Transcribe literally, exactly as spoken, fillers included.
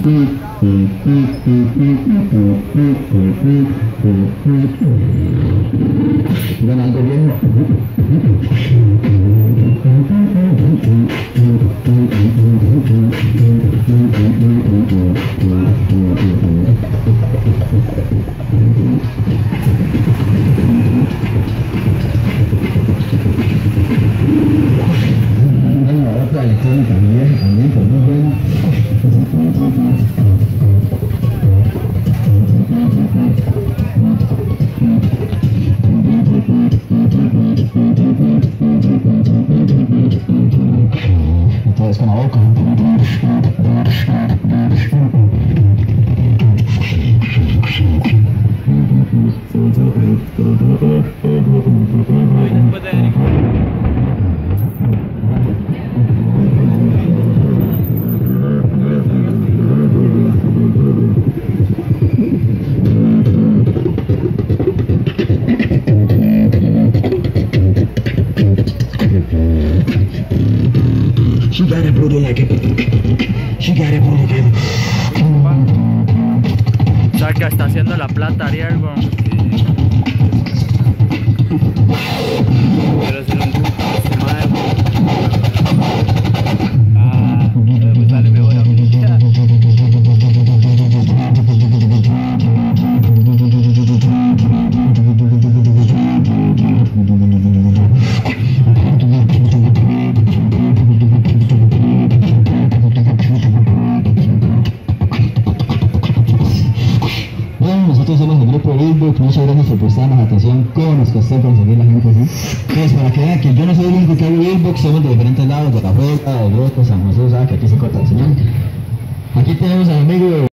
Bueno, algo bien. Bueno, otra electrónica también, también, pues muy buena. Entonces con la boca. She got it brutal like it. She got it brutal like it. Saca, está haciendo la plata, Ariel, weón. Quiero hacer un este madre. Ah, me sale mejor a mí. Nosotros somos el grupo Beatbox, muchas gracias por prestarnos atención, cómo nos costó conseguir la gente así. Pues para que vean que yo no soy el único que hago Beatbox, somos de diferentes lados, de la Boca, de Broto, San José, o sea que aquí se corta el señal. Aquí tenemos al amigo